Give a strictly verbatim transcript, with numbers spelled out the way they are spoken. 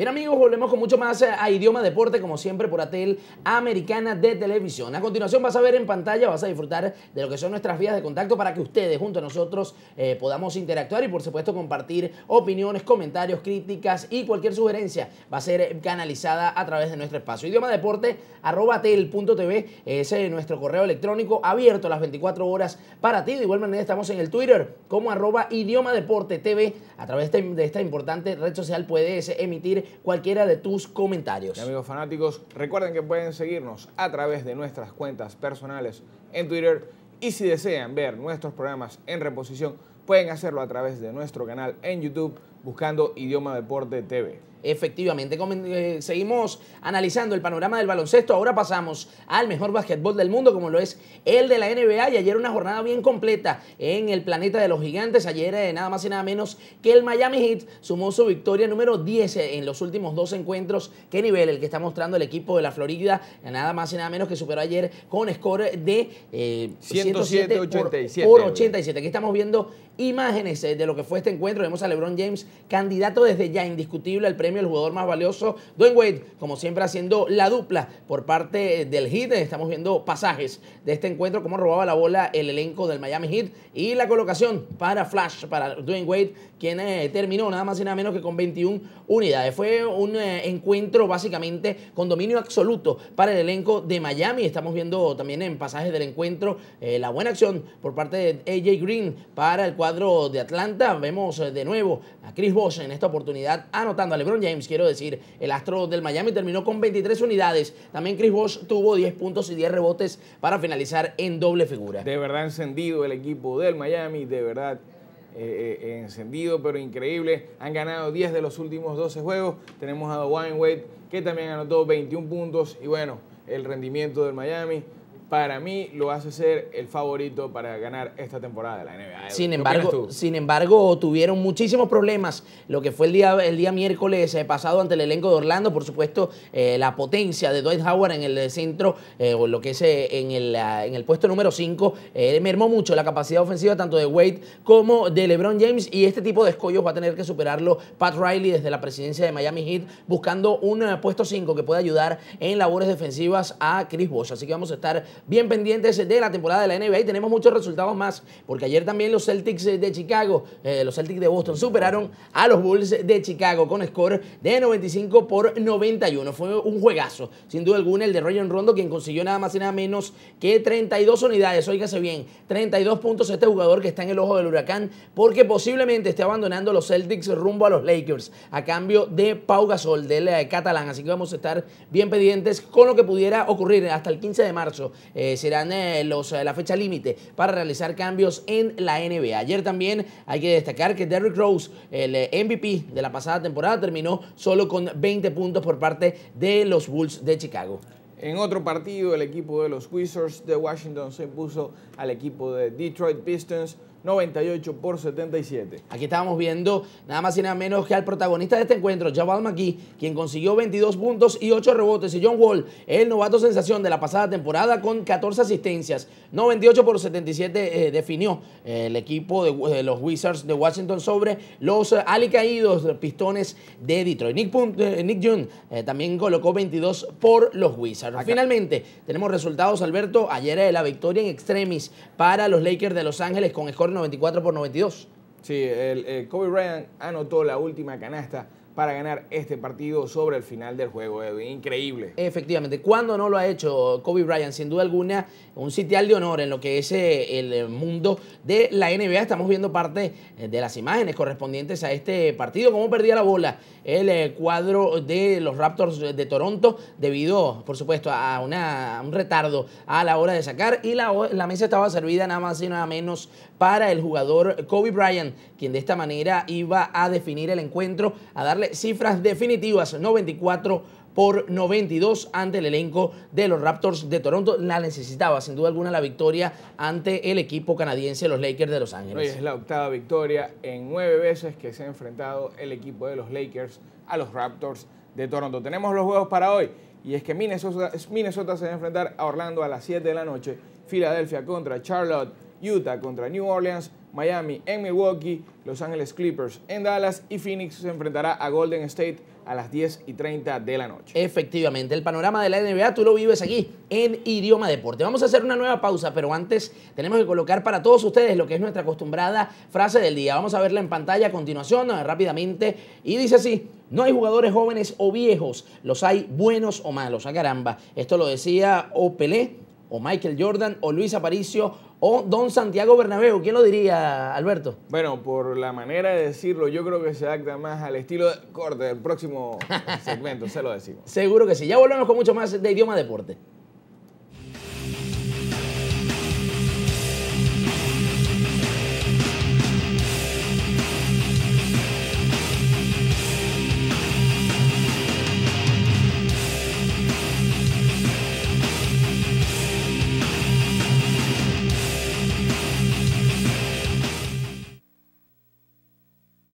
Bien amigos, volvemos con mucho más a Idioma Deporte, como siempre por Atel Americana de Televisión. A continuación vas a ver en pantalla, vas a disfrutar de lo que son nuestras vías de contacto para que ustedes junto a nosotros eh, podamos interactuar y por supuesto compartir opiniones, comentarios, críticas y cualquier sugerencia va a ser canalizada a través de nuestro espacio. Idioma Deporte, arroba tel punto tv, es eh, nuestro correo electrónico abierto las veinticuatro horas para ti. De igual manera estamos en el Twitter como arroba Idioma Deporte T V. A través de, de esta importante red social puedes emitir cualquiera de tus comentarios. Y amigos fanáticos, recuerden que pueden seguirnos a través de nuestras cuentas personales en Twitter y si desean ver nuestros programas en reposición, pueden hacerlo a través de nuestro canal en YouTube buscando Idioma Deporte T V. Efectivamente, eh, seguimos analizando el panorama del baloncesto. Ahora pasamos al mejor básquetbol del mundo, como lo es el de la N B A. Y ayer una jornada bien completa en el planeta de los gigantes. Ayer eh, nada más y nada menos que el Miami Heat sumó su victoria número diez en los últimos dos encuentros. ¿Qué nivel el que está mostrando el equipo de la Florida? Nada más y nada menos que superó ayer con score de eh, ciento siete a ochenta y siete. Por, por ochenta y siete. Aquí estamos viendo imágenes de lo que fue este encuentro. Vemos a LeBron James, candidato desde ya indiscutible al premio el jugador más valioso. Dwayne Wade, como siempre, haciendo la dupla por parte del Heat. Estamos viendo pasajes de este encuentro, cómo robaba la bola el elenco del Miami Heat y la colocación para Flash, para Dwayne Wade, quien eh, terminó nada más y nada menos que con veintiuna unidades. Fue un eh, encuentro básicamente con dominio absoluto para el elenco de Miami. Estamos viendo también en pasajes del encuentro eh, la buena acción por parte de A J Green para el cuadro de Atlanta. Vemos eh, de nuevo a Chris Bosh en esta oportunidad anotando a LeBron James. Quiero decir, el astro del Miami terminó con veintitrés unidades. También Chris Bosh tuvo diez puntos y diez rebotes para finalizar en doble figura. De verdad encendido el equipo del Miami, de verdad eh, eh, encendido, pero increíble. Han ganado diez de los últimos doce juegos. Tenemos a Dwayne Wade, que también anotó veintiún puntos. Y bueno, el rendimiento del Miami, para mí, lo hace ser el favorito para ganar esta temporada de la N B A. Sin embargo, sin embargo, tuvieron muchísimos problemas lo que fue el día, el día miércoles eh, pasado ante el elenco de Orlando. Por supuesto, eh, la potencia de Dwight Howard en el centro, eh, o lo que es eh, en, el, uh, en el puesto número cinco, eh, mermó mucho la capacidad ofensiva tanto de Wade como de LeBron James. Y este tipo de escollos va a tener que superarlo Pat Riley desde la presidencia de Miami Heat, buscando un uh, puesto cinco que pueda ayudar en labores defensivas a Chris Bosh. Así que vamos a estar bien pendientes de la temporada de la N B A y tenemos muchos resultados más, porque ayer también los Celtics de Chicago, eh, los Celtics de Boston superaron a los Bulls de Chicago con score de noventa y cinco por noventa y uno. Fue un juegazo, sin duda alguna, el de Rajon Rondo, quien consiguió nada más y nada menos que treinta y dos unidades. Óigase bien, treinta y dos puntos este jugador que está en el ojo del huracán, porque posiblemente esté abandonando los Celtics rumbo a los Lakers a cambio de Pau Gasol del eh, catalán. Así que vamos a estar bien pendientes con lo que pudiera ocurrir hasta el quince de marzo. Eh, serán eh, los, eh, la fecha límite para realizar cambios en la N B A. Ayer también hay que destacar que Derrick Rose, el eh, M V P de la pasada temporada, terminó solo con veinte puntos por parte de los Bulls de Chicago. En otro partido, el equipo de los Wizards de Washington se impuso al equipo de Detroit Pistons noventa y ocho por setenta y siete. Aquí estábamos viendo nada más y nada menos que al protagonista de este encuentro, Javal McGee, quien consiguió veintidós puntos y ocho rebotes. Y John Wall, el novato sensación de la pasada temporada, con catorce asistencias. noventa y ocho por setenta y siete eh, definió eh, el equipo de, de los Wizards de Washington sobre los eh, alicaídos Pistones de Detroit. Nick, eh, Nick Young eh, también colocó veintidós por los Wizards. Acá. Finalmente, tenemos resultados, Alberto. Ayer eh, la victoria en extremis para los Lakers de Los Ángeles con score noventa y cuatro por noventa y dos. Sí, el, el Kobe Bryant anotó la última canasta para ganar este partido sobre el final del juego, Edwin. Increíble. Efectivamente, ¿cuándo no lo ha hecho Kobe Bryant? Sin duda alguna, un sitial de honor en lo que es eh, el mundo de la N B A. Estamos viendo parte de las imágenes correspondientes a este partido. Cómo perdía la bola el eh, cuadro de los Raptors de Toronto debido, por supuesto, a, una, a un retardo a la hora de sacar. Y la, la mesa estaba servida nada más y nada menos para el jugador Kobe Bryant, quien de esta manera iba a definir el encuentro, a darle cifras definitivas, noventa y cuatro por noventa y dos ante el elenco de los Raptors de Toronto. La necesitaba sin duda alguna la victoria ante el equipo canadiense, los Lakers de Los Ángeles. Hoy es la octava victoria en nueve veces que se ha enfrentado el equipo de los Lakers a los Raptors de Toronto. Tenemos los juegos para hoy y es que Minnesota, Minnesota se va a enfrentar a Orlando a las siete de la noche, Filadelfia contra Charlotte, Utah contra New Orleans, Miami en Milwaukee, Los Ángeles Clippers en Dallas y Phoenix se enfrentará a Golden State a las diez y treinta de la noche. Efectivamente, el panorama de la N B A tú lo vives aquí en Idioma Deporte. Vamos a hacer una nueva pausa, pero antes tenemos que colocar para todos ustedes lo que es nuestra acostumbrada frase del día. Vamos a verla en pantalla a continuación rápidamente y dice así: no hay jugadores jóvenes o viejos, los hay buenos o malos. ¡Ah, caramba! Esto lo decía o Pelé, o Michael Jordan, o Luis Aparicio, o Don Santiago Bernabéu. ¿Quién lo diría, Alberto? Bueno, por la manera de decirlo, yo creo que se adapta más al estilo de corte del próximo segmento, se lo decimos. Seguro que sí. Ya volvemos con mucho más de Idioma Deporte.